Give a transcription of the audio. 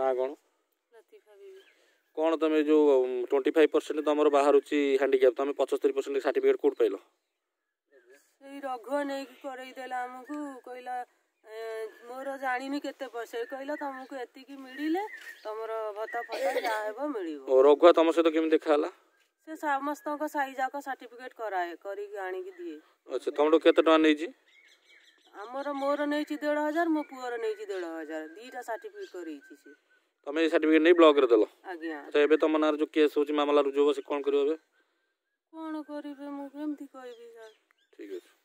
ना कौन लतीफा बीबी। कौन तुम जो 25% तुम बाहर हैंडिक्याप तुम 75% सर्टिफिकेट कौट पाइल रघुआ नहीं करईदेला आमको कहला मोर जानी केते पैसे कहला तुमको एतिकी मिले तुम भत्ता फता जहाँ मिल रघुआ तुम सहित केमी देखा से समस्त साई जाक सर्टिफिकेट कराए करी दिए। अच्छा तुम केते टका नहीं आमर मोर नहीं 1500 मो पुअर नहीं 1500 दीटा सर्टिफिकेट करी तुम ये सर्टिफिकेट नहीं ब्लॉक रे देलो आज्ञा। अच्छा एबे तुम नार जो केस होची मामला रुजु हो से कोन करियो एबे कोन करिवे मु केमती कहबी सर। ठीक है।